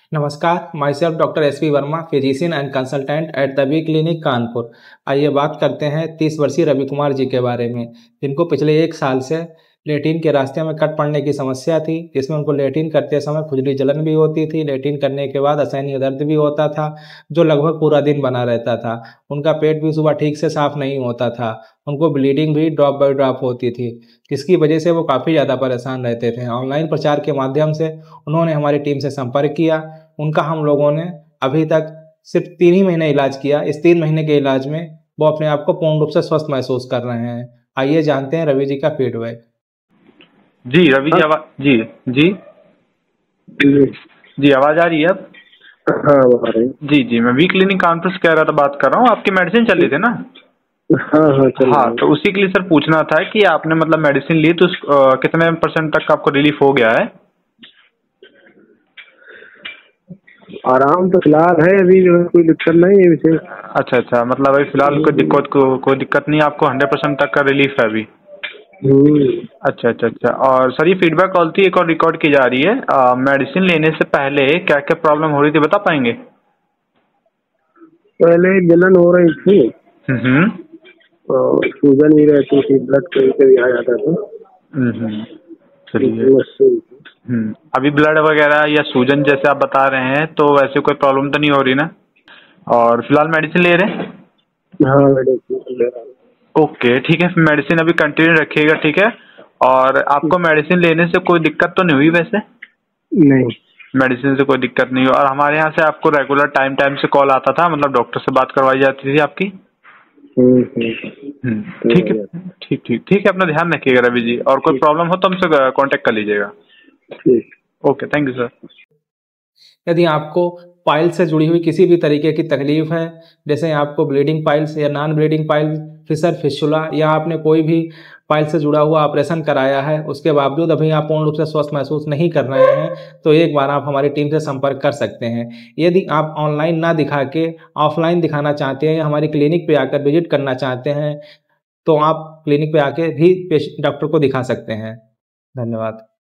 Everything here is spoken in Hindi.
नमस्कार, myself doctor SP Verma, physician and consultant at the V clinic Kanpur. आइए बात करते हैं 30 वर्षीय रवि कुमार जी के बारे में, जिनको पिछले 1 साल से लेट्रिन के रास्ते में कट पड़ने की समस्या थी, जिसमें उनको लेट्रिन करते समय खुजली जलन भी होती थी। लेट्रिन करने के बाद असहनीय दर्द भी होता था, जो लगभग पूरा दिन बना रहता था। उनका पेट भी सुबह ठीक से साफ नहीं होता था। उनको ब्लीडिंग भी ड्रॉप बाय ड्रॉप होती थी, जिसकी वजह से वो काफ़ी ज़्यादा परेशान रहते थे। ऑनलाइन प्रचार के माध्यम से उन्होंने हमारी टीम से संपर्क किया। उनका हम लोगों ने अभी तक सिर्फ 3 ही महीने इलाज किया। इस 3 महीने के इलाज में वो अपने आप को पूर्ण रूप से स्वस्थ महसूस कर रहे हैं। आइए जानते हैं रवि जी का फीडबैक। जी रवि जी, आवाज जी जी जी आवाज आ रही है अब? हाँ आ रही। जी जी, मैं वी क्लिनिक कानपुर से कह रहा था, बात कर रहा हूँ। आपकी मेडिसिन चल रही थी ना? हाँ, तो उसी के लिए सर पूछना था कि आपने मतलब मेडिसिन ली तो कितने % तक आपको रिलीफ हो गया है? आराम तो फिलहाल है, अभी जो है कोई दिक्कत नहीं है विशेष। अच्छा, मतलब अभी फिलहाल कोई दिक्कत नहीं, आपको 100% तक का रिलीफ है अभी? अच्छा। और सर ये फीडबैक कॉल थी, एक और रिकॉर्ड की जा रही है। मेडिसिन लेने से पहले क्या क्या प्रॉब्लम हो रही थी, बता पाएंगे? पहले जलन हो रही थी और सूजन भी रहती थी, ब्लड कभी आ जाता था। चलिए। अभी ब्लड वगैरह या सूजन जैसे आप बता रहे हैं, तो वैसे कोई प्रॉब्लम तो नहीं हो रही ना? और फिलहाल मेडिसिन ले रहे हैं? हाँ मेडिसिन ले रहा हूँ। ओके ठीक है, मेडिसिन अभी कंटिन्यू रखिएगा, ठीक है? और आपको मेडिसिन लेने से कोई दिक्कत तो नहीं हुई वैसे? नहीं, मेडिसिन से कोई दिक्कत नहीं हुई। और हमारे यहाँ से आपको रेगुलर टाइम से कॉल आता था, मतलब डॉक्टर से बात करवाई जाती थी आपकी? ठीक है, ठीक है, अपना ध्यान रखिएगा रवि जी, और कोई प्रॉब्लम हो तो हमसे कांटेक्ट कर लीजिएगा। Okay, thank you sir. यदि आपको पाइल से जुड़ी हुई किसी भी तरीके की तकलीफ है, जैसे आपको ब्लीडिंग पाइल्स या non bleeding pile, fissure, fistula, या आपने कोई भी पाइल से जुड़ा हुआ ऑपरेशन कराया है, उसके बावजूद अभी आप पूर्ण रूप से स्वस्थ महसूस नहीं कर रहे हैं, तो एक बार आप हमारी टीम से संपर्क कर सकते हैं। यदि आप ऑनलाइन ना दिखा के ऑफलाइन दिखाना चाहते हैं या हमारी क्लिनिक पे आकर विजिट करना चाहते हैं, तो आप क्लिनिक पे आके भी डॉक्टर को दिखा सकते हैं। धन्यवाद।